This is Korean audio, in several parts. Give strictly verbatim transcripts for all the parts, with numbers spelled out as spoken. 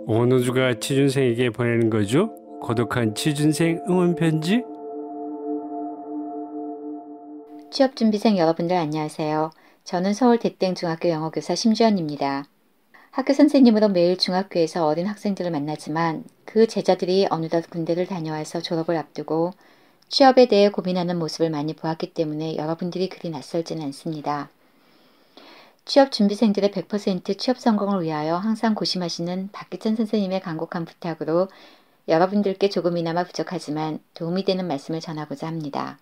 원호주가 취준생에게 보내는 거죠? 고독한 취준생 응원 편지? 취업준비생 여러분들 안녕하세요. 저는 서울 대땡중학교 영어교사 심주연입니다. 학교 선생님으로 매일 중학교에서 어린 학생들을 만나지만 그 제자들이 어느덧 군대를 다녀와서 졸업을 앞두고 취업에 대해 고민하는 모습을 많이 보았기 때문에 여러분들이 그리 낯설지는 않습니다. 취업준비생들의 백 퍼센트 취업 성공을 위하여 항상 고심하시는 박기천 선생님의 간곡한 부탁으로 여러분들께 조금이나마 부족하지만 도움이 되는 말씀을 전하고자 합니다.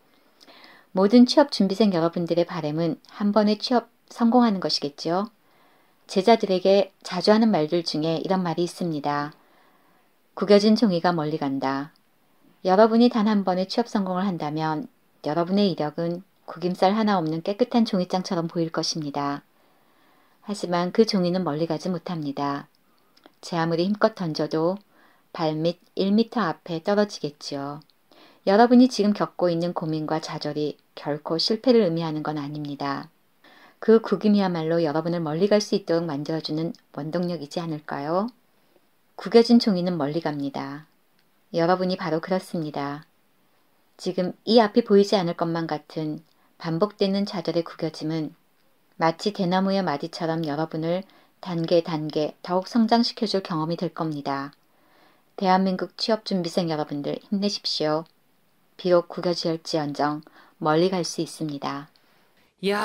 모든 취업준비생 여러분들의 바람은 한 번에 취업 성공하는 것이겠죠. 제자들에게 자주 하는 말들 중에 이런 말이 있습니다. 구겨진 종이가 멀리 간다. 여러분이 단 한 번에 취업 성공을 한다면 여러분의 이력은 구김살 하나 없는 깨끗한 종이장처럼 보일 것입니다. 하지만 그 종이는 멀리 가지 못합니다. 제 아무리 힘껏 던져도 발밑 일 미터 앞에 떨어지겠지요. 여러분이 지금 겪고 있는 고민과 좌절이 결코 실패를 의미하는 건 아닙니다. 그 구김이야말로 여러분을 멀리 갈 수 있도록 만들어주는 원동력이지 않을까요? 구겨진 종이는 멀리 갑니다. 여러분이 바로 그렇습니다. 지금 이 앞이 보이지 않을 것만 같은 반복되는 좌절의 구겨짐은 마치 대나무의 마디처럼 여러분을 단계 단계 더욱 성장시켜줄 경험이 될 겁니다. 대한민국 취업준비생 여러분들 힘내십시오. 비록 구겨질지언정 멀리 갈 수 있습니다. 이야,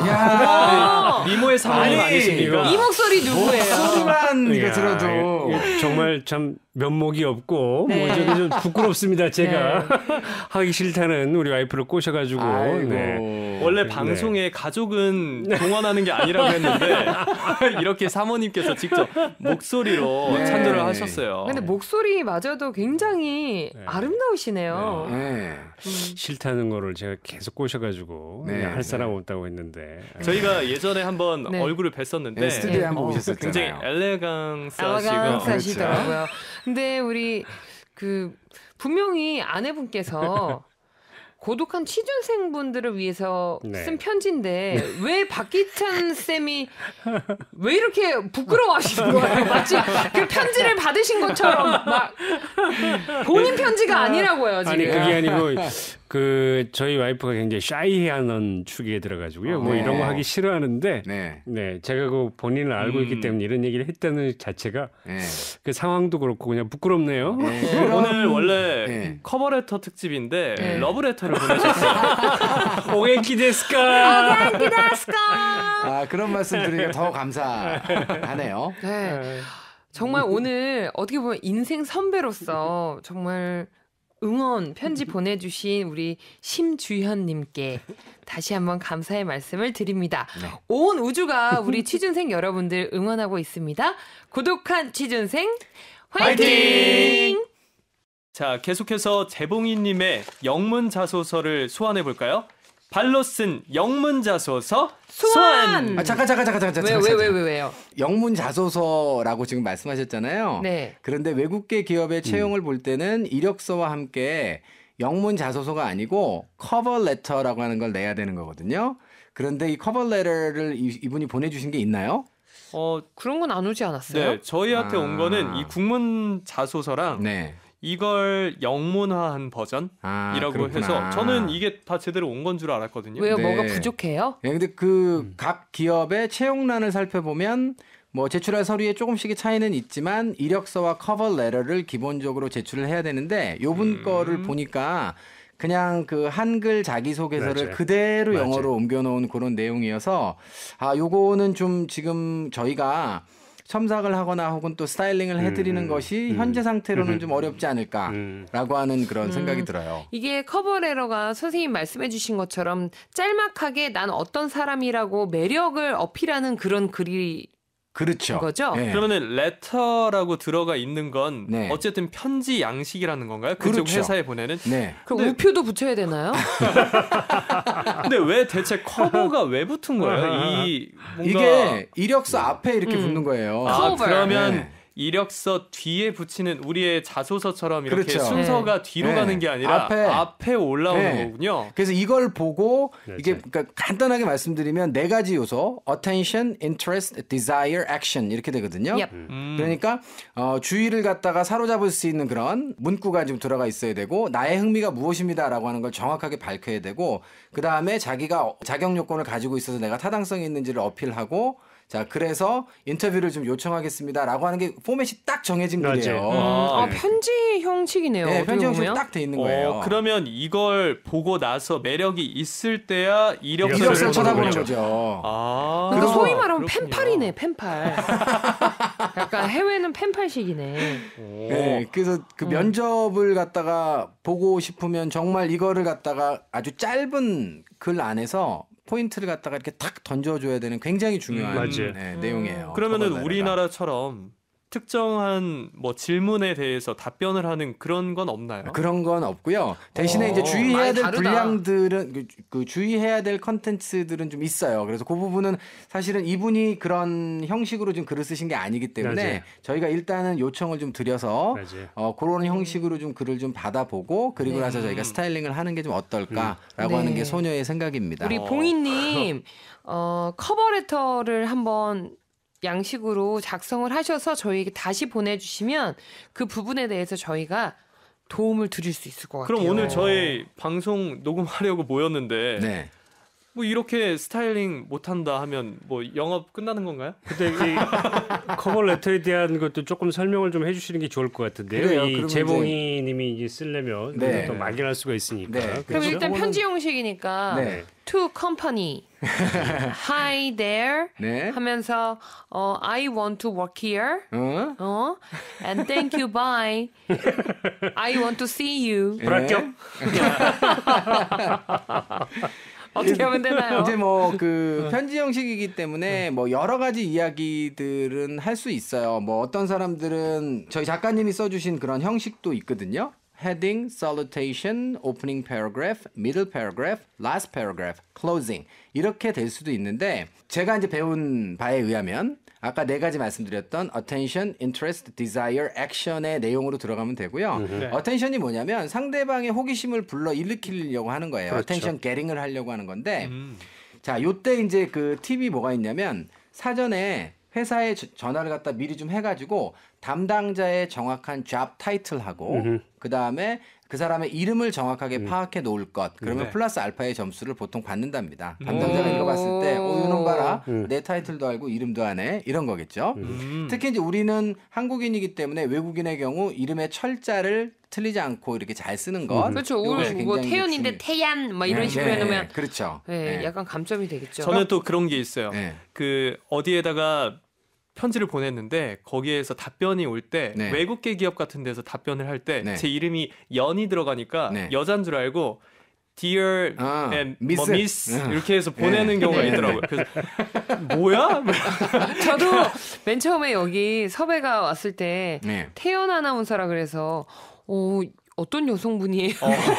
야~ 네, 미모의 사모님 아니십니까? 이 목소리 누구예요? 목소리만 이거 들어도 정말 참 면목이 없고 네. 뭐 저는 좀 부끄럽습니다. 제가 네. 하기 싫다는 우리 와이프를 꼬셔가지고 네. 원래 네. 방송에 가족은 동원하는 게 아니라고 했는데 이렇게 사모님께서 직접 목소리로 네. 찬조를 하셨어요. 근데 목소리마저도 굉장히 네. 아름다우시네요. 네. 음. 싫다는 거를 제가 계속 꼬셔가지고 네. 할 사람 없다고 했는데 저희가 예전에 한번 네. 얼굴을 뵀었는데 네, 스튜디오에 한번 어, 오셨었잖아요. 굉장히 엘레강스하시고 엘레강스하시더라고요. 근데 우리 그 분명히 아내분께서 고독한 취준생분들을 위해서 네. 쓴 편지인데 왜 박기찬 쌤이 왜 이렇게 부끄러워하시는 거예요? 마치 그 편지를 받으신 것처럼 막 본인 편지가 아니라고요 지금. 아니 그게 아니고 그 저희 와이프가 굉장히 샤이해하는 축에 들어가지고요. 뭐 네. 이런 거 하기 싫어하는데 네. 네 제가 그 본인을 알고 음. 있기 때문에 이런 얘기를 했다는 자체가 네. 그 상황도 그렇고 그냥 부끄럽네요. 네. 네. 오늘 원래 네. 커버레터 특집인데 네. 러브레터를 보내셨어요. 오겐키 데스까? 오겐키 데스까? 아, 그런 말씀 드리니까 더 감사하네요. 네. 정말 오늘 어떻게 보면 인생 선배로서 정말 응원 편지 보내주신 우리 심주현님께 다시 한번 감사의 말씀을 드립니다. 네. 온 우주가 우리 취준생 여러분들 응원하고 있습니다. 고독한 취준생 화이팅! 화이팅! 자, 계속해서 재봉이님의 영문 자소서를 소환해 볼까요? 발로 쓴 영문 자소서 소환! 아, 잠깐 잠깐 잠깐 잠깐 왜, 잠깐. 왜, 왜, 왜, 왜요? 영문 자소서라고 지금 말씀하셨잖아요. 네. 그런데 외국계 기업의 채용을 볼 때는 이력서와 함께 영문 자소서가 아니고 커버 레터라고 하는 걸 내야 되는 거거든요. 그런데 이 커버 레터를 이- 이분이 보내주신 게 있나요? 어, 그런 건 안 오지 않았어요? 네, 저희한테 아. 온 거는 이 국문 자소서랑 네. 이걸 영문화한 버전이라고 아, 그렇구나. 해서 저는 이게 다 제대로 온 건 줄 알았거든요. 왜요? 네. 뭐가 부족해요? 네, 근데 그 각 기업의 채용란을 살펴보면 뭐 제출할 서류에 조금씩의 차이는 있지만 이력서와 커버 레터를 기본적으로 제출을 해야 되는데 요분 음. 거를 보니까 그냥 그 한글 자기소개서를 맞아요. 그대로 맞아요. 영어로 옮겨놓은 그런 내용이어서 아 요거는 좀 지금 저희가 첨삭을 하거나 혹은 또 스타일링을 해드리는 음, 것이 음. 현재 상태로는 음. 좀 어렵지 않을까라고 음. 하는 그런 생각이 음. 들어요. 이게 커버레터가 선생님 말씀해 주신 것처럼 짤막하게 난 어떤 사람이라고 매력을 어필하는 그런 글이 그렇죠. 거죠? 네. 그러면은 레터라고 들어가 있는 건 네. 어쨌든 편지 양식이라는 건가요? 그쪽 그렇죠. 회사에 보내는? 네. 그럼 근데- 우표도 붙여야 되나요? 근데 왜 대체 커버가 왜 붙은 거예요? 이 뭔가 이게 이력서 앞에 이렇게 음. 붙는 거예요. 아, 커버. 그러면 네. 이력서 뒤에 붙이는 우리의 자소서처럼 이렇게 그렇죠. 순서가 네. 뒤로 네. 가는 게 아니라 앞에. 앞에, 올라오는 네. 거군요. 그래서 이걸 보고 네, 이게 네. 그러니까 간단하게 말씀드리면 네 가지 요소 attention, interest, desire, action 이렇게 되거든요. Yep. 음. 그러니까 어, 주의를 갖다가 사로잡을 수 있는 그런 문구가 좀 들어가 있어야 되고 나의 흥미가 무엇입니다라고 하는 걸 정확하게 밝혀야 되고 그 다음에 자기가 자격 요건을 가지고 있어서 내가 타당성이 있는지를 어필하고 자 그래서 인터뷰를 좀 요청하겠습니다라고 하는 게 포맷이 딱 정해진 맞아요. 글이에요. 음, 아, 아, 네. 편지 형식이네요. 네, 어떻게 편지 형식으로 보면. 딱 돼 있는 거예요. 어, 그러면 이걸 보고 나서 매력이 있을 때야 이력서를 이력서를 쳐다보는 거죠. 거죠. 아, 그러니까 소위 그래서- 말하면 그렇군요. 펜팔이네, 펜팔. 약간 해외는 펜팔식이네. 오. 네, 그래서 그 음. 면접을 갖다가 보고 싶으면 정말 이거를 갖다가 아주 짧은 글 안에서 포인트를 갖다가 이렇게 탁 던져줘야 되는 굉장히 중요한 음, 맞아요. 네, 음. 내용이에요. 그러면은 커버 레터가. 우리나라처럼 특정한 뭐 질문에 대해서 답변을 하는 그런 건 없나요? 그런 건 없고요. 대신에 어, 이제 주의해야 많이 될 다르다. 분량들은 그, 그 주의해야 될 컨텐츠들은 좀 있어요. 그래서 그 부분은 사실은 이분이 그런 형식으로 좀 글을 쓰신 게 아니기 때문에 맞아요. 저희가 일단은 요청을 좀 드려서 맞아요. 어, 그런 형식으로 좀 글을 좀 받아보고 그리고 네. 나서 저희가 스타일링을 하는 게 좀 어떨까라고 네. 하는 게 소녀의 생각입니다. 우리 어. 봉이님 어, 커버레터를 한번 양식으로 작성을 하셔서 저희에게 다시 보내주시면 그 부분에 대해서 저희가 도움을 드릴 수 있을 것 같아요. 그럼 오늘 저희 방송 녹음하려고 모였는데 네. 뭐 이렇게 스타일링 못한다 하면 뭐 영업 끝나는 건가요? 근데 이 커버 레터에 대한 것도 조금 설명을 좀 해주시는 게 좋을 것 같은데요. 그래요. 이 그러면 재봉이님이 이제 쓰려면 네. 또 막연할 수가 있으니까. 네. 그럼 그렇죠? 일단 그거는- 편지 형식이니까 네. to company hi there 네. 하면서 어, I want to work here 어? 어 and thank you bye I want to see you 불합격. 어떻게 하면 되나요? 이제 뭐 그 편지 형식이기 때문에 뭐 여러 가지 이야기들은 할 수 있어요. 뭐 어떤 사람들은 저희 작가님이 써주신 그런 형식도 있거든요. heading, salutation, opening paragraph, middle paragraph, last paragraph, closing 이렇게 될 수도 있는데 제가 이제 배운 바에 의하면 아까 네 가지 말씀드렸던 attention, interest, desire, action의 내용으로 들어가면 되고요. 네. attention이 뭐냐면 상대방의 호기심을 불러 일으키려고 하는 거예요. 그렇죠. attention getting을 하려고 하는 건데 음. 자, 요때 이제 그 팁이 뭐가 있냐면 사전에 회사에 저- 전화를 갖다 미리 좀 해가지고 담당자의 정확한 job title하고 음흠. 그 다음에 그 사람의 이름을 정확하게 음. 파악해 놓을 것. 그러면 네. 플러스 알파의 점수를 보통 받는답니다. 담당자가 오. 읽어봤을 때, 어, 이놈 봐라. 음. 내 타이틀도 알고 이름도 아네. 이런 거겠죠. 음. 특히 이제 우리는 한국인이기 때문에 외국인의 경우 이름의 철자를 틀리지 않고 이렇게 잘 쓰는 것. 그렇죠. 요것이 오늘 뭐 굉장히 태연인데 중요- 태얀 막 이런 네, 식으로 네, 해놓으면 그렇죠. 네, 네. 약간 감점이 되겠죠. 저는 또 그런 게 있어요. 네. 그 어디에다가 편지를 보냈는데 거기에서 답변이 올 때 네. 외국계 기업 같은 데서 답변을 할 때 제 네. 이름이 연이 들어가니까 네. 여잔 줄 알고 Dear 아, and 미스. 뭐 Miss 응. 이렇게 해서 보내는 네. 경우가 네. 있더라고요. 그래서 뭐야? 저도 맨 처음에 여기 섭외가 왔을 때 네. 태연 아나운서라 그래서 어, 어떤 여성분이에요?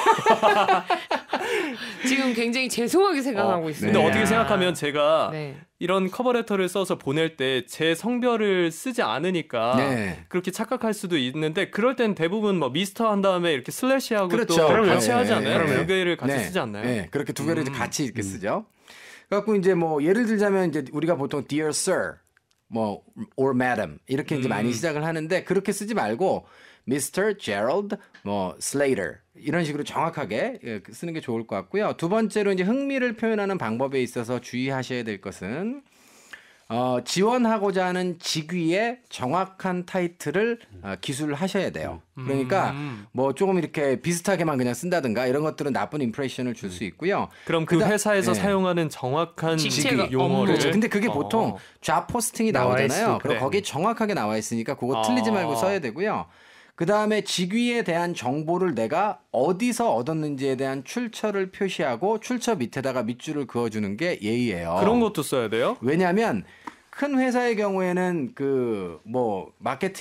지금 굉장히 죄송하게 생각하고 어, 있어요. 근데 네. 어떻게 생각하면 제가 네. 이런 커버레터를 써서 보낼 때 제 성별을 쓰지 않으니까 네. 그렇게 착각할 수도 있는데 그럴 땐 대부분 뭐 미스터 한 다음에 이렇게 슬래시하고 그렇죠. 또 그럼요. 같이 하지 네, 않나요? 네, 두 개를 같이 네. 쓰지 않나요? 네, 그렇게 두 개를 이제 음. 같이 이렇게 쓰죠. 그래갖고 이제 뭐 예를 들자면 이제 우리가 보통 dear sir, 뭐 or madam 이렇게 이제 음. 많이 시작을 하는데 그렇게 쓰지 말고 미스터 Gerald, 뭐 Slater 이런 식으로 정확하게 예, 쓰는 게 좋을 것 같고요. 두 번째로 이제 흥미를 표현하는 방법에 있어서 주의하셔야 될 것은 어, 지원하고자 하는 직위의 정확한 타이틀을 어, 기술하셔야 돼요. 그러니까 음. 뭐 조금 이렇게 비슷하게만 그냥 쓴다든가 이런 것들은 나쁜 임프레션을 줄 수 있고요. 그럼 그 그다- 회사에서 네. 사용하는 정확한 직책 직위, 용어를 그렇죠. 근데 그게 보통 어. 잡 포스팅이 나와 나오잖아요. 있으니까. 그럼 거기 정확하게 나와 있으니까 그거 아. 틀리지 말고 써야 되고요. 그 다음에 직위에 대한 정보를 내가 어디서 얻었는지에 대한 출처를 표시하고 출처 밑에다가 밑줄을 그어주는 게 예의예요. 그런 것도 써야 돼요? 왜냐하면 큰 회사의 경우에는 그 뭐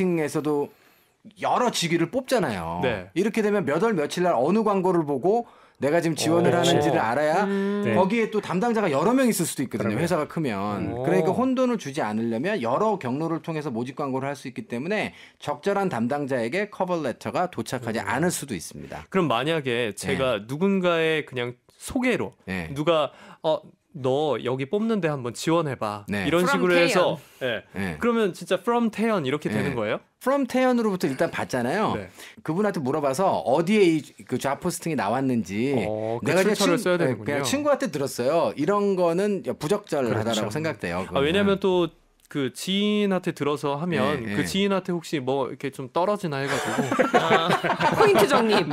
마케팅에서도 여러 직위를 뽑잖아요. 네. 이렇게 되면 몇 월 며칠 날 어느 광고를 보고 내가 지금 지원을 오. 하는지를 알아야 음. 네. 거기에 또 담당자가 여러 명 있을 수도 있거든요. 그러면. 회사가 크면. 오. 그러니까 혼돈을 주지 않으려면 여러 경로를 통해서 모집 광고를 할 수 있기 때문에 적절한 담당자에게 커버 레터가 도착하지 음. 않을 수도 있습니다. 그럼 만약에 제가 누군가의 그냥 소개로 네. 누가 어 너 여기 뽑는데 한번 지원해봐 네. 이런 From 식으로 해서 태연. 예. 네. 그러면 진짜 from 태연 이렇게 네. 되는 거예요? From 태연으로부터 일단 받잖아요. 네. 그분한테 물어봐서 어디에 이그잡 포스팅이 나왔는지 어, 그 내가 그냥 출처를 친- 써야 네, 되는군요. 그냥 친구한테 들었어요. 이런 거는 부적절하다라고 그렇죠. 생각돼요. 아, 그거는. 왜냐하면 또 그 지인한테 들어서 하면 네, 그 네. 지인한테 혹시 뭐 이렇게 좀 떨어지나 해가지고 아, 포인트 적립.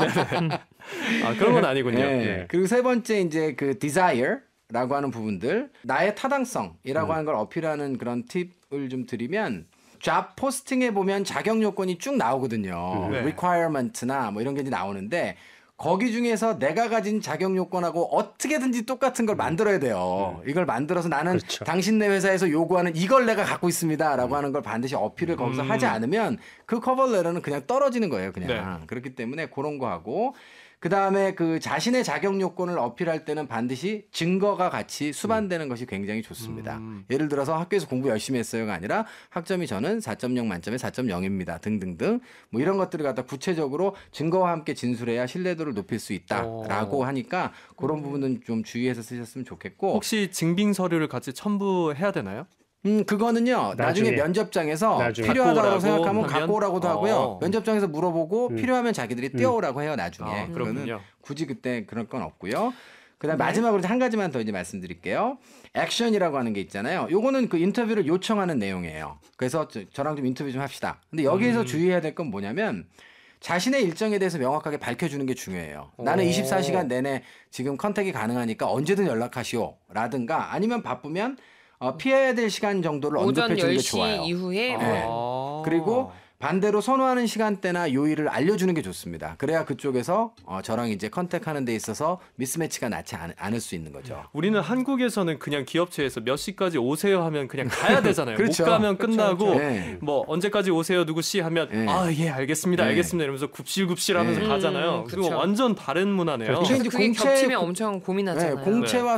아 그런 건 아니군요. 네. 네. 그리고 세 번째 이제 그 desire라고 하는 부분들 나의 타당성이라고 음. 하는 걸 어필하는 그런 팁을 좀 드리면 잡 포스팅에 보면 자격 요건이 쭉 나오거든요. 네. requirement나 뭐 이런 게 이제 나오는데 거기 중에서 내가 가진 자격 요건하고 어떻게든지 똑같은 걸 만들어야 돼요. 이걸 만들어서 나는 그렇죠. 당신네 회사에서 요구하는 이걸 내가 갖고 있습니다라고 하는 걸 반드시 어필을 거기서 음. 하지 않으면 그 커버 레터는 그냥 떨어지는 거예요. 그냥. 네. 그렇기 때문에 그런 거 하고 그 다음에 그 자신의 자격 요건을 어필할 때는 반드시 증거가 같이 수반되는 것이 굉장히 좋습니다. 음. 예를 들어서 학교에서 공부 열심히 했어요가 아니라 학점이 저는 사 점 영 만점에 사 점 영입니다. 등등등 뭐 이런 것들을 갖다 구체적으로 증거와 함께 진술해야 신뢰도를 높일 수 있다라고 오. 하니까 그런 부분은 좀 주의해서 쓰셨으면 좋겠고 혹시 증빙 서류를 같이 첨부해야 되나요? 음 그거는요 나중에, 나중에. 면접장에서 나중에. 필요하다고 갖고 오라고 생각하면 하면? 갖고 오라고도 하고요 어. 면접장에서 물어보고 음. 필요하면 자기들이 띄워오라고 해요 나중에 아, 그거는 그렇군요. 굳이 그때 그럴 건 없고요. 그다음 네. 마지막으로 한 가지만 더 이제 말씀드릴게요. 액션이라고 하는 게 있잖아요. 요거는 그 인터뷰를 요청하는 내용이에요. 그래서 저, 저랑 좀 인터뷰 좀 합시다. 근데 여기에서 음. 주의해야 될 건 뭐냐면 자신의 일정에 대해서 명확하게 밝혀주는 게 중요해요. 나는 오. 이십사 시간 내내 지금 컨택이 가능하니까 언제든 연락하시오. 라든가 아니면 바쁘면 어, 피해야 될 시간 정도를 오전 언급해 주는 게 열 시 좋아요. 이후에 네. 뭐 아. 그리고 반대로 선호하는 시간대나 요일을 알려주는 게 좋습니다. 그래야 그쪽에서 어, 저랑 이제 컨택하는 데 있어서 미스매치가 나지 않, 않을 수 있는 거죠. 우리는 한국에서는 그냥 기업체에서 몇 시까지 오세요 하면 그냥 가야 되잖아요. 그렇죠. 못 가면 끝나고 네. 뭐 언제까지 오세요 누구 씨 하면 네. 아 예 알겠습니다 네. 알겠습니다 이러면서 굽실굽실하면서 네. 가잖아요. 음, 그거 그쵸. 완전 다른 문화네요. 그렇죠. 이제 그게 공채- 겹치면 엄청 네, 고민하잖아요. 공채와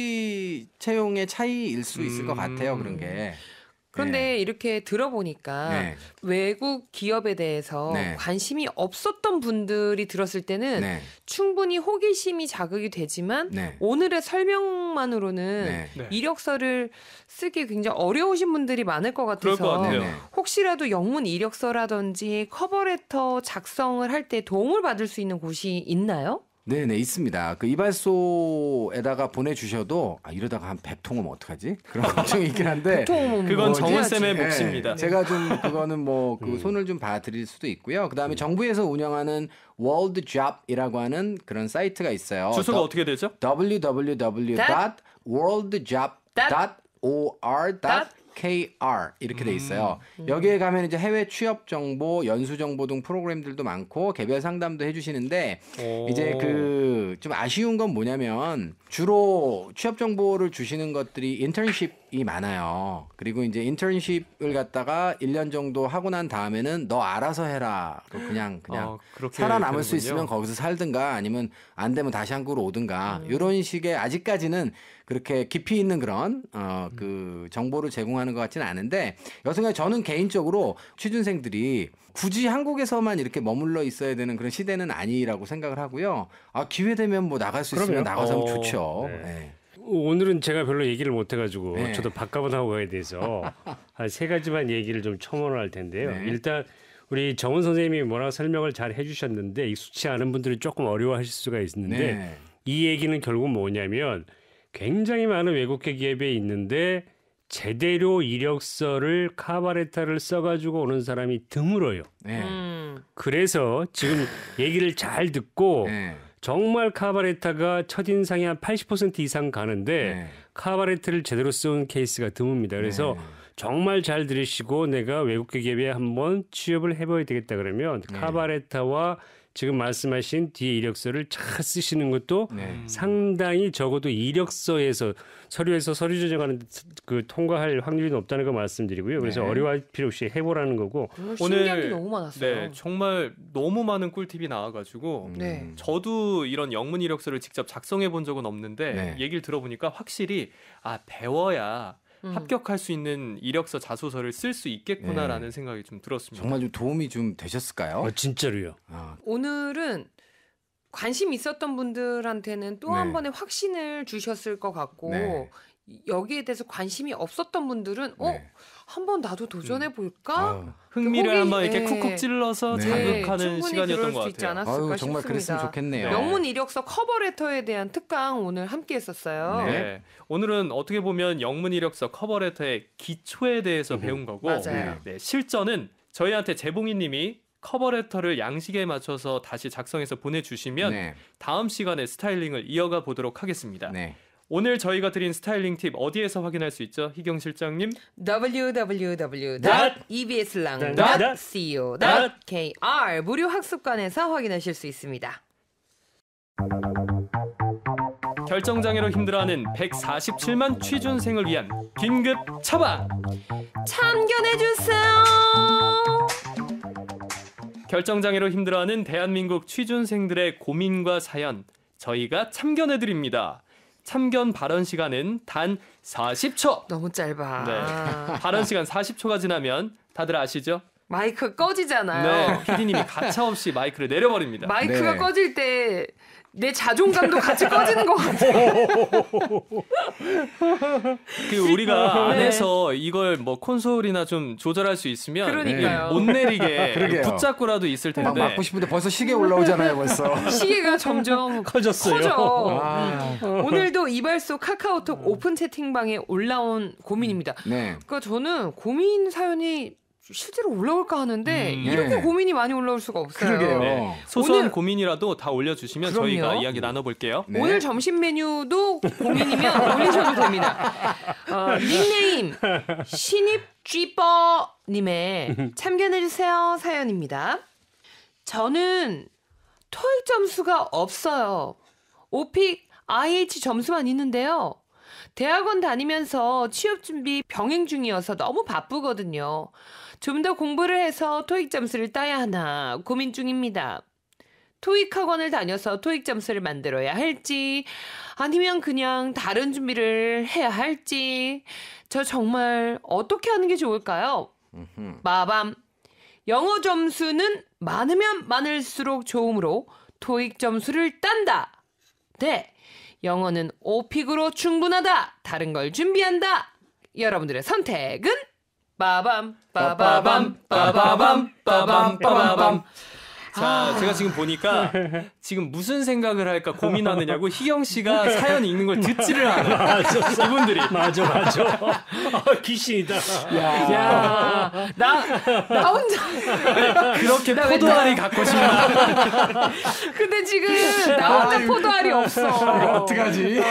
수시 채용의 차이일 수 있을 것 음. 같아요. 그런 게. 그런데 이렇게 들어보니까 네. 외국 기업에 대해서 네. 관심이 없었던 분들이 들었을 때는 네. 충분히 호기심이 자극이 되지만 네. 오늘의 설명만으로는 네. 네. 이력서를 쓰기 굉장히 어려우신 분들이 많을 것 그럴 같아서 것 같아요. 네. 혹시라도 영문 이력서라든지 커버레터 작성을 할 때 도움을 받을 수 있는 곳이 있나요? 네, 네, 있습니다. 그 이발소에다가 보내주셔도 아, 이러다가 한 백 통 오면 어떡하지? 그런 걱정이 있긴 한데. 보통은 그건 뭐 정훈 해야지. 쌤의 네, 몫입니다. 제가 좀 그거는 뭐 그 음. 손을 좀 봐드릴 수도 있고요. 그 다음에 정부에서 운영하는 World Job이라고 하는 그런 사이트가 있어요. 주소가 더- 어떻게 되죠? 더블유 더블유 더블유 닷 월드 잡 닷 오알 닷 케이알 이렇게 돼 있어요. 여기에 가면 이제 해외 취업 정보, 연수 정보 등 프로그램들도 많고 개별 상담도 해주시는데 오. 이제 그 좀 아쉬운 건 뭐냐면 주로 취업 정보를 주시는 것들이 인턴십이 많아요. 그리고 이제 인턴십을 갖다가 일 년 정도 하고 난 다음에는 너 알아서 해라. 그냥 그냥 어, 그렇게 살아남을 수 되는군요. 있으면 거기서 살든가 아니면 안 되면 다시 한국으로 오든가 음. 이런 식의 아직까지는 그렇게 깊이 있는 그런 어 그 정보를 제공하는 것 같지는 않은데 여튼간 저는 개인적으로 취준생들이 굳이 한국에서만 이렇게 머물러 있어야 되는 그런 시대는 아니라고 생각을 하고요. 아 기회 되면 뭐 나갈 수 있으면 그럼요. 나가서 하면 어, 좋죠. 네. 네. 오늘은 제가 별로 얘기를 못 해가지고 네. 저도 밥값은 하고 가야 돼서 한 세 가지만 얘기를 좀 첨언할 텐데요. 네. 일단 우리 정훈 선생님이 뭐라 설명을 잘 해주셨는데 익숙치 않은 분들이 조금 어려워하실 수가 있는데 네. 이 얘기는 결국 뭐냐면 굉장히 많은 외국계 기업에 있는데 제대로 이력서를 카바레타를 써가지고 오는 사람이 드물어요. 네. 음. 그래서 지금 얘기를 잘 듣고 네. 정말 카바레타가 첫인상이 한 팔십 퍼센트 이상 가는데 네. 카바레트를 제대로 쓴 케이스가 드뭅니다. 그래서 네. 정말 잘 들으시고 내가 외국계 기업에 한번 취업을 해봐야 되겠다 그러면 네. 카바레타와 지금 말씀하신 뒤에 이력서를 잘 쓰시는 것도 네. 상당히 적어도 이력서에서 서류에서 서류 조정하는 그 통과할 확률이 높다는 거 말씀드리고요. 그래서 네. 어려워할 필요 없이 해보라는 거고. 오늘 오늘- 신기한 게 너무 많았어요. 네, 정말 너무 많은 꿀팁이 나와가지고 네. 음. 저도 이런 영문 이력서를 직접 작성해 본 적은 없는데 네. 얘기를 들어보니까 확실히 아 배워야 음. 합격할 수 있는 이력서 자소서를 쓸 수 있겠구나라는 생각이 좀 들었습니다. 정말 좀 도움이 좀 되셨을까요? 어, 진짜로요. 아, 오늘은 관심 있었던 분들한테는 또 한 네. 번의 확신을 주셨을 것 같고 네. 여기에 대해서 관심이 없었던 분들은 어? 네. 한번 나도 도전해 볼까? 아유, 흥미를 혹이- 한번 이렇게 예. 쿡쿡 찔러서 네. 자극하는 충분히 시간이었던 그럴 것 수 있지 같아요. 않았을까 아유, 정말 싶습니다. 그랬으면 좋겠네요. 네. 영문 이력서 커버레터에 대한 특강 오늘 함께 했었어요. 네. 네. 오늘은 어떻게 보면 영문 이력서 커버레터의 기초에 대해서 배운 거고 맞아요. 네, 실전은 저희한테 재봉이 님이 커버레터를 양식에 맞춰서 다시 작성해서 보내주시면 네. 다음 시간에 스타일링을 이어가 보도록 하겠습니다. 네. 오늘 저희가 드린 스타일링 팁 어디에서 확인할 수 있죠? 희경 실장님? 더블유 더블유 더블유 닷 이비에스랑 닷 닷 씨오 닷 케이알 무료 학습관에서 확인하실 수 있습니다. 결정장애로 힘들어하는 백사십칠만 취준생을 위한 긴급 처방! 참견해주세요. 결정장애로 힘들어하는 대한민국 취준생들의 고민과 사연 저희가 참견해드립니다. 참견 발언 시간은 단 사십 초! 너무 짧아. 네. 발언 시간 사십 초가 지나면 다들 아시죠? 마이크 꺼지잖아요. 네, 피디님이 가차없이 마이크를 내려버립니다. 마이크가 네. 꺼질 때 내 자존감도 같이 꺼지는 것 같아. 그 우리가 네. 안에서 이걸 뭐 콘솔이나 좀 조절할 수 있으면 그러니까요. 못 내리게 그러게요. 붙잡고라도 있을 막 텐데 맞고 싶은데 벌써 시계 올라오잖아요, 벌써. 시계가 점점 커졌어요. 커져. 아, 오늘도 이발소 카카오톡 오픈 채팅방에 올라온 고민입니다. 네. 그러니까 저는 고민 사연이 실제로 올라올까 하는데 음. 이렇게 네. 고민이 많이 올라올 수가 없어요. 그러게요. 네. 소소한 오늘- 고민이라도 다 올려주시면 그럼요. 저희가 이야기 나눠볼게요. 네. 오늘 점심 메뉴도 고민이면 올리셔도 됩니다. 어, 닉네임 신입 쥐뻐님의 참견해주세요 사연입니다. 저는 토익 점수가 없어요. 오픽, 아이에이치 점수만 있는데요. 대학원 다니면서 취업 준비 병행 중이어서 너무 바쁘거든요. 좀 더 공부를 해서 토익 점수를 따야 하나 고민 중입니다. 토익 학원을 다녀서 토익 점수를 만들어야 할지 아니면 그냥 다른 준비를 해야 할지 저 정말 어떻게 하는 게 좋을까요? 음흠. 마밤. 영어 점수는 많으면 많을수록 좋으므로 토익 점수를 딴다. 네. 영어는 오픽으로 충분하다. 다른 걸 준비한다. 여러분들의 선택은 빠밤 빠바밤 빠바밤 빠밤 빠바밤. 자, 제가 지금 보니까 지금 무슨 생각을 할까 고민하느냐고 희경 씨가 사연 읽는 걸 듣지를 않아요. 이분들이. 맞아, 맞아. 아, 귀신이다. 야, 나, 나 혼자. 그렇게 나 왜- 포도알이 갖고 싶나? 근데 지금 나 혼자 포도알이 없어. 어떡하지?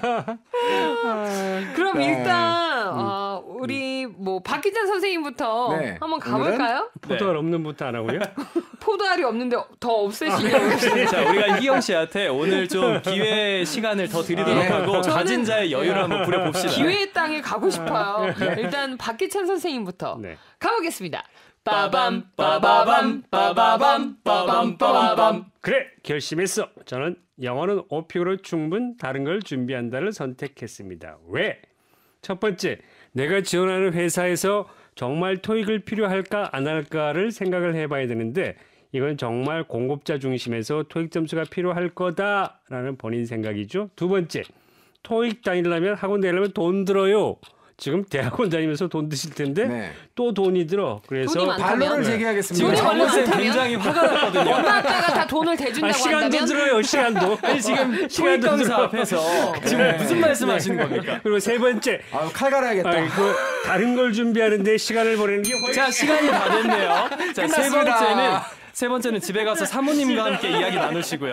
그럼 네. 일단 어, 우리 뭐 박기찬 선생님부터 네. 한번 가볼까요? 포도알 없는 부터 안 하고요. 포도알이 없는데 더 없애시려고. 자, 우리가 희경 씨한테 오늘 좀 기회 시간을 더 드리도록 네. 하고 저는- 가진 자의 여유를 한번 부려봅시다. 기회의 땅에 가고 싶어요. 일단 박기찬 선생님부터 네. 가보겠습니다. 빠밤 빠바밤 빠바밤 빠밤 빠바밤. 그래, 결심했어. 저는 영어는 오픽으로 충분 다른 걸 준비한다를 선택했습니다. 왜? 첫 번째, 내가 지원하는 회사에서 정말 토익을 필요할까 안 할까를 생각을 해봐야 되는데 이건 정말 공급자 중심에서 토익 점수가 필요할 거다라는 본인 생각이죠. 두 번째, 토익 다니려면 학원 다니려면 돈 들어요. 지금 대학원 다니면서 돈 드실 텐데 네. 또 돈이 들어. 그래서 돈이 많다면? 반론을 지금 제기하겠습니다. 돈이 정원 쌤 많다면? 굉장히 화가 났거든요. 엄마 아빠가 다 돈을 대준다고 아, 시간도 한다면 들어요. 시간도. 아니 지금 토익 시간도 강사 들어. 앞에서 지금 네. 무슨 말씀하시는 겁니까? 그리고 세 번째, 아유, 칼 갈아야겠다. 아, 그 다른 걸 준비하는데 시간을 보내는 게 훨씬 자, 시간이 다 됐네요. 자, 세 끝났습니다. 번째는 세 번째는 집에 가서 사모님과 함께 이야기 나누시고요.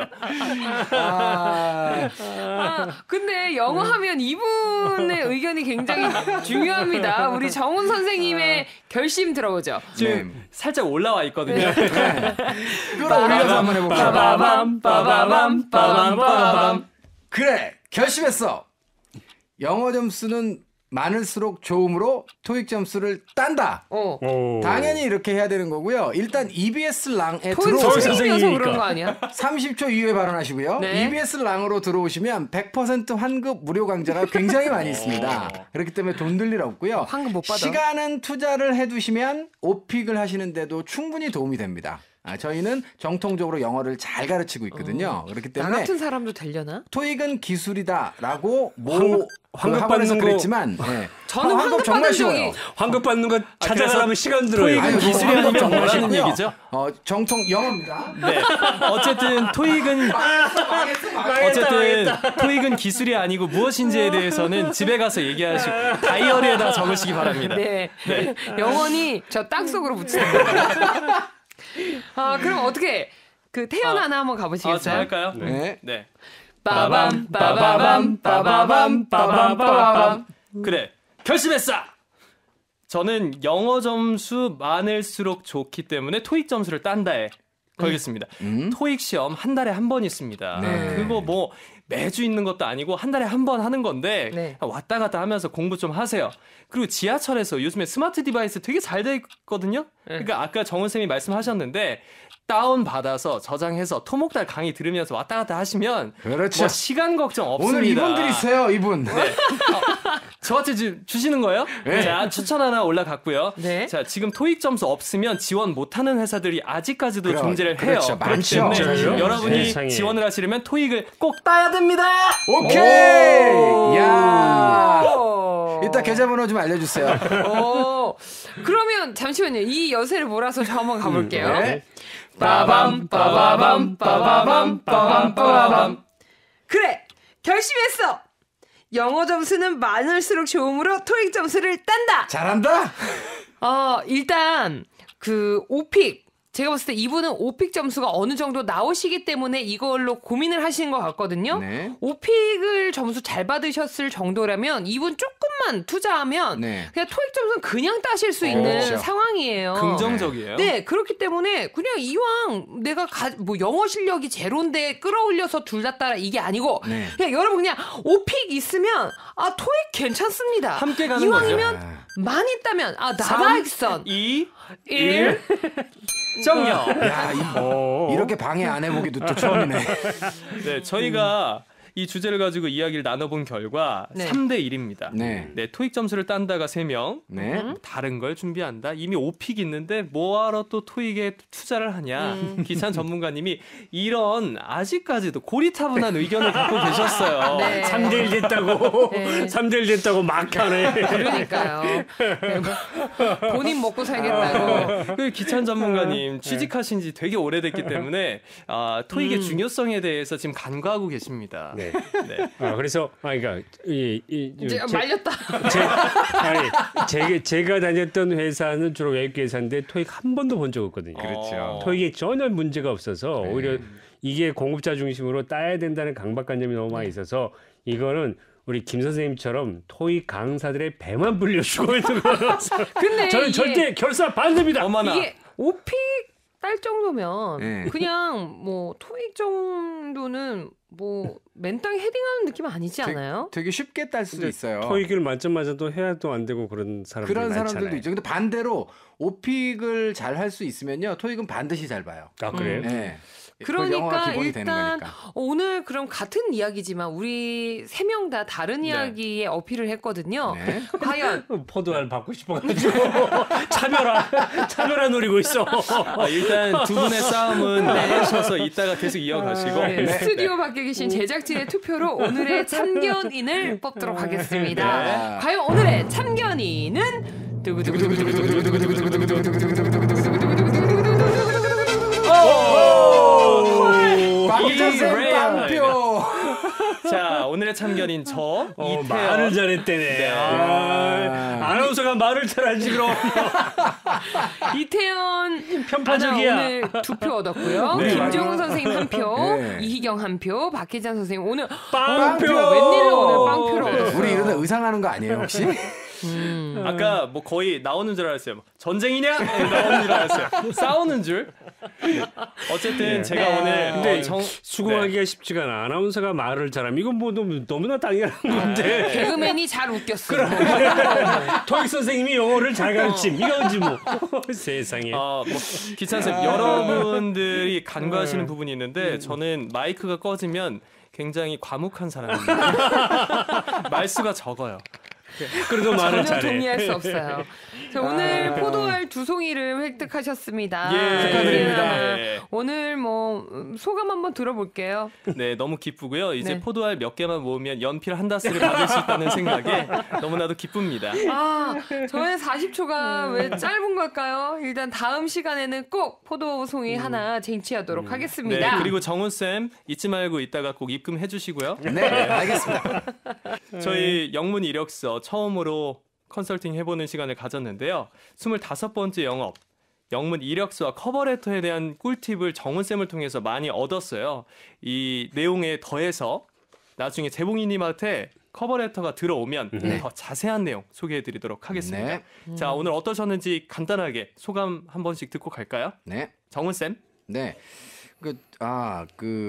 아, 아, 근데 영어 하면 이분의 의견이 굉장히 중요합니다. 우리 정훈 선생님의 결심 들어보죠. 지금 네. 살짝 올라와 있거든요. 끌어올려서 한번 해볼게요. 빠바밤 빠바밤 빠밤 빠밤. 그래, 결심했어. 영어 점수는 많을수록 좋음으로 토익 점수를 딴다. 어. 오. 당연히 이렇게 해야 되는 거고요. 일단 이비에스 랑에 토익 들어오세요. 선생님이어서 선생님이니까. 그런 거 아니야? 삼십 초 이후에 발언하시고요. 네. 이비에스 랑으로 들어오시면 백 퍼센트 환급 무료 강좌가 굉장히 많이 있습니다. 그렇기 때문에 돈 들 일 없고요. 환급 못 받아. 시간은 투자를 해두시면 오픽을 하시는데도 충분히 도움이 됩니다. 아, 저희는 정통적으로 영어를 잘 가르치고 있거든요. 그렇기 나 때문에 같은 사람도 되려나? 토익은 기술이다라고 뭐 환급- 그 환급 학원에서 받는 거- 그랬지만 네. 저는 아, 환급 정말 받은 쉬워요. 적이 환급 받는 거 찾아가려면 그래서 시간 들어요. 토익은 아유, 기술이 뭐, 아니면 정말 뭐라는 쉽고요. 얘기죠? 어, 정통 영어입니다. 네. 어쨌든 토익은 어쨌든 토익은 기술이 아니고 무엇인지에 대해서는 집에 가서 얘기하시고 다이어리에다 적으시기 바랍니다. 네. 영원히 저 땅속으로 묻히는 아, 그럼 어떻게 그 태연 아, 하나 한번 아, 저 가보시겠어요? 할까요? 네. 네. 빠밤 빠바밤 빠바밤 빠밤 빠밤. 그래. 결심했어. 저는 영어 점수 많을수록 좋기 때문에 토익 점수를 딴다에 걸겠습니다. 음? 토익 시험 한 달에 한 번 있습니다. 네. 그거 뭐 매주 있는 것도 아니고 한 달에 한 번 하는 건데 네. 왔다 갔다 하면서 공부 좀 하세요. 그리고 지하철에서 요즘에 스마트 디바이스 되게 잘 돼 있거든요. 그러니까 아까 정은 쌤이 말씀하셨는데 다운 받아서 저장해서 토목달 강의 들으면서 왔다 갔다 하시면 그렇죠. 뭐 시간 걱정 없습니다. 오늘 이분들 있어요, 이분. 저한테 지, 주시는 거예요? 네. 자, 추천 하나 올라갔고요. 네. 자, 지금 토익 점수 없으면 지원 못하는 회사들이 아직까지도 그럼, 존재를 해요. 그렇죠. 그렇기 많죠. 때문에 진짜요? 여러분이 세상에. 지원을 하시려면 토익을 꼭 따야 됩니다. 오케이. 야. 오. 이따 계좌번호 좀 알려주세요. 오. 그러면 잠시만요. 이 여세를 몰아서 저 한번 가볼게요. 네. 빠밤 빠바밤 빠바밤 빠밤 빠밤. 그래, 결심했어. 영어 점수는 많을수록 좋음으로 토익 점수를 딴다. 잘한다. 어, 일단 그 오픽 제가 봤을 때 이분은 오픽 점수가 어느 정도 나오시기 때문에 이걸로 고민을 하시는 것 같거든요. 네. 오픽을 점수 잘 받으셨을 정도라면 이분 조금만 투자하면 네. 그냥 토익 점수는 그냥 따실 수 있는 그렇죠. 상황이에요. 긍정적이에요. 네, 그렇기 때문에 그냥 이왕 내가 가, 뭐 영어 실력이 제로인데 끌어올려서 둘 다 따라 이게 아니고 네. 그냥 여러분 그냥 오픽 있으면 아 토익 괜찮습니다. 함께 가는 이왕이면 거죠. 많이 있다면 아 삼, 나다익선 이, 일. 정요. 야, 이, 오. 이렇게 방해 안 해보기도 또 처음이네. 네, 저희가 이 주제를 가지고 이야기를 나눠본 결과 네. 삼 대 일입니다. 네. 네, 토익 점수를 딴다가 세 명, 네. 다른 걸 준비한다. 이미 오픽 있는데 뭐하러 또 토익에 투자를 하냐. 음. 기찬 전문가님이 이런 아직까지도 고리타분한 의견을 갖고 계셨어요. 네. 삼 대 일 됐다고. 네. 삼 대 일 됐다고 막 하네. 그러니까요. 네, 뭐 본인 먹고 살겠다고. 그 기찬 전문가님 취직하신 지 되게 오래됐기 때문에 아, 토익의 음. 중요성에 대해서 지금 간과하고 계십니다. 네. 네. 아, 그래서 아 그러니까 이, 이, 이 이제 제- 말렸다. 제, 아니, 제가, 제가 다녔던 회사는 주로 외국 회사인데 토익 한 번도 본 적 없거든요. 그렇죠. 토익에 전혀 문제가 없어서 네. 오히려 이게 공급자 중심으로 따야 된다는 강박관념이 너무 많이 있어서 이거는 우리 김 선생님처럼 토익 강사들의 배만 불려주고 있는 거라서 근데 저는 이게- 절대 결사 반대입니다. 어머나. 이게 오픽 딸 정도면 네. 그냥 뭐 토익 정도는 뭐 맨땅에 헤딩하는 느낌 아니지 않아요? 되게 쉽게 딸 수도 근데 있어요. 토익을 만점 맞아도 해야도 안 되고 그런 사람들이 그런 많잖아요. 사람들도 있죠. 근데 반대로 오픽을 잘 할 수 있으면요. 토익은 반드시 잘 봐요. 아 그래요? 네. 그 영어가 그러니까 기본이 되는 일단 거니까. 오늘 그럼 같은 이야기지만 우리 세 명 다 다른 네. 이야기에 어필을 했거든요. 네. 과연 포도알 받고 싶어가지고 차별화 차별화 노리고 있어. 아, 일단 두 분의 싸움은 나가셔서 이따가 계속 이어가시고 네, 네. 스튜디오 밖에 계신 제작진의 투표로 오늘의 참견인을 뽑도록 하겠습니다. 네. 과연 오늘의 참견인은 빵점쌤 이레알. 빵표. 자, 오늘 오늘의 참견인 저 어, 이태원. 말을 잘했대네. 네. 아, 아나운서가 말을 잘하지 그럼. 이태원 편파적이야. 아나 오늘 두 표 얻었고요. 네. 김정은 선생님 한 표, 네. 이희경 한 표, 박혜찬 선생님 오늘 빵표. 어, 웬일로 오늘 빵표를 네. 얻었어요. 우리 이러다 의상하는 거 아니에요 혹시? 음. 아까 뭐 거의 나오는 줄 알았어요. 뭐 전쟁이냐? 네, 나오는 줄 알았어요. 싸우는 줄. 네. 어쨌든 제가 네. 오늘 근데 어, 정, 수긍하기가 쉽지가 않아. 아나운서가 말을 잘하면 이건 뭐 너무, 너무나 당연한 건데. 개그맨이 잘 웃겼어요. 토익 선생님이 영어를 잘 가르침 이거지 뭐. 세상에. 어, 뭐 기찬 쌤 여러분들이 간과하시는 부분이 있는데 저는 마이크가 꺼지면 굉장히 과묵한 사람입니다. 말수가 적어요. 그래도 말을 전혀 잘해. 동의할 수 없어요. 자, 오늘 포도알 두 송이를 획득하셨습니다. 예. 축하드립니다. 예. 오늘 뭐 음, 소감 한번 들어볼게요. 네, 너무 기쁘고요. 이제 네. 포도알 몇 개만 모으면 연필 한 다스를 받을 수 있다는 생각에 너무나도 기쁩니다. 아, 저의 사십 초가 왜 짧은 걸까요? 일단 다음 시간에는 꼭 포도송이 하나 쟁취하도록 하겠습니다. 네, 그리고 정훈 쌤 잊지 말고 이따가 꼭 입금해 주시고요. 네, 알겠습니다. 저희 영문 이력서 처음으로 컨설팅 해보는 시간을 가졌는데요. 스물다섯 번째 영업, 영문 이력서와 커버레터에 대한 꿀팁을 정훈쌤을 통해서 많이 얻었어요. 이 내용에 더해서 나중에 재봉이님한테 커버레터가 들어오면 네. 더 자세한 내용 소개해드리도록 하겠습니다. 네. 자, 오늘 어떠셨는지 간단하게 소감 한 번씩 듣고 갈까요? 네, 정훈쌤? 네. 그, 아,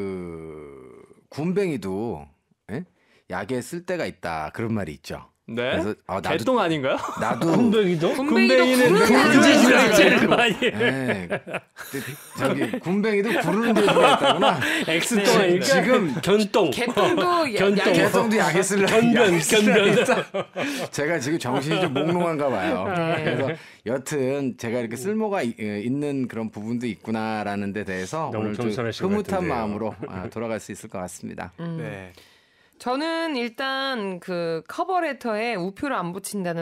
그 군뱅이도 예? 약에 쓸 때가 있다 그런 말이 있죠. 네. 그래서 아, 나도 개똥 아닌가요? 나도 군뱅이도? 군뱅이도 군뱅이는 구르는 군지 데가 지랄 있어요. 때는 거 아니에요? 예. 근데 저기 군뱅이도 구르는 데가 있다구나. X똥 네. 아니니까 지금 견똥. 개똥도 견똥. 약에 개성도 약에 쓸라. 견변, 견변. 제가 지금 정신이 좀 몽롱한가 봐요. 네. 그래서 여튼 제가 이렇게 쓸모가 이- 예, 있는 그런 부분도 있구나라는 데 대해서 너무 오늘 좀 겸손하신 것 흐뭇한 같은데요. 마음으로 아, 돌아갈 수 있을 것 같습니다. 네. 저는 일단 그 커버레터에 우표를 안 붙인다는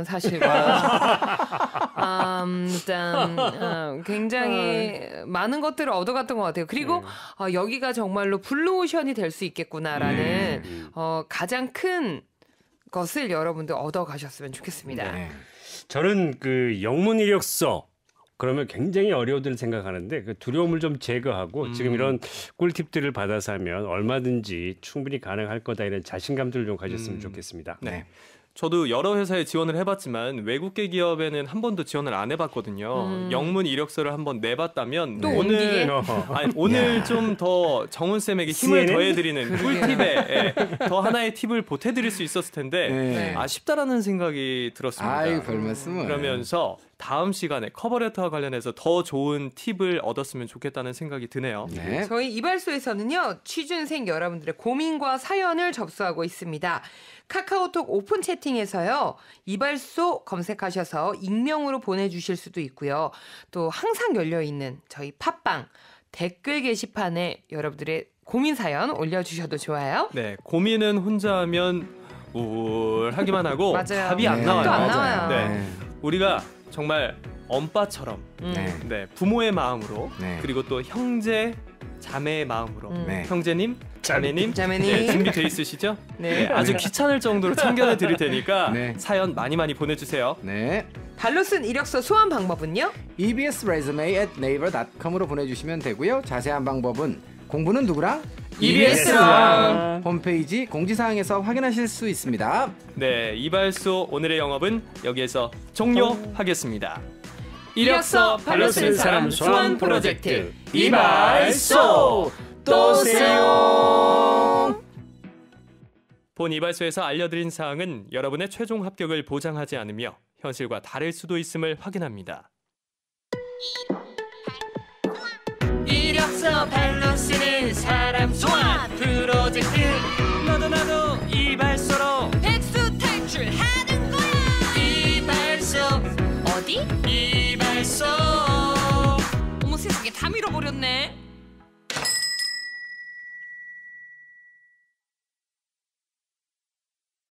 사실과 음, 일단 어, 굉장히 많은 것들을 얻어갔던 것 같아요. 그리고 어, 여기가 정말로 블루오션이 될 수 있겠구나라는 어, 가장 큰 것을 여러분들 얻어가셨으면 좋겠습니다. 네. 저는 그 영문 이력서 그러면 굉장히 어려워들 생각하는데 그 두려움을 좀 제거하고 지금 이런 꿀팁들을 받아서 하면 얼마든지 충분히 가능할 거다 이런 자신감들을 좀 가졌으면 음. 좋겠습니다. 네. 저도 여러 회사에 지원을 해봤지만 외국계 기업에는 한 번도 지원을 안 해봤거든요. 음. 영문 이력서를 한번 내봤다면 또 오늘 옮기게? 아니, 오늘 좀 더 정훈 쌤에게 힘을 씨엔엔? 더해드리는 꿀팁에 예, 더 하나의 팁을 보태드릴 수 있었을 텐데 네. 아쉽다라는 생각이 들었습니다. 아유 별 말씀을. 그러면서 다음 시간에 커버레터와 관련해서 더 좋은 팁을 얻었으면 좋겠다는 생각이 드네요. 네. 저희 이발소에서는요, 취준생 여러분들의 고민과 사연을 접수하고 있습니다. 카카오톡 오픈 채팅에서요, 이발소 검색하셔서 익명으로 보내주실 수도 있고요. 또 항상 열려있는 저희 팟빵 댓글 게시판에 여러분들의 고민 사연 올려주셔도 좋아요. 네, 고민은 혼자 하면 우울하기만 하고 맞아요. 답이 안 네, 나와요. 또 안 맞아요. 나와요. 네. 네. 우리가 정말 엄빠처럼 음. 네. 네, 부모의 마음으로 네. 그리고 또 형제 자매의 마음으로 음. 네. 형제님 자매님 자매님. 네, 준비돼 있으시죠? 네. 네, 아주 귀찮을 정도로 참견해 드릴 테니까 네. 사연 많이 많이 보내주세요. 네. 발로 쓴 이력서 소환 방법은요? 이비에스 resume at naver dot com으로 보내주시면 되고요. 자세한 방법은 공부는 누구랑? 이비에스랑. 홈페이지 공지사항에서 확인하실 수 있습니다. 네, 이발소 오늘의 영업은 여기에서 종료하겠습니다. 이력서 발로 쓰는 사람 소환 프로젝트 이발소 또 오세요. 본 이발소에서 알려드린 사항은 여러분의 최종 합격을 보장하지 않으며 현실과 다를 수도 있음을 확인합니다. 이력서 발로 쓰는 사람 소환 프로젝트 너도 나도 이발소로 백수 탈출하는 거야. 이발소 어디? 이발소 어머 세상에 다 밀어버렸네.